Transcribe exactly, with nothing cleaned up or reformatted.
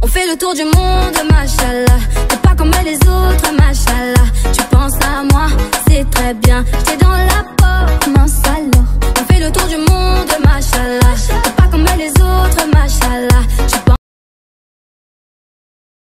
On fait le tour du monde, machallah. T'es pas comme les autres.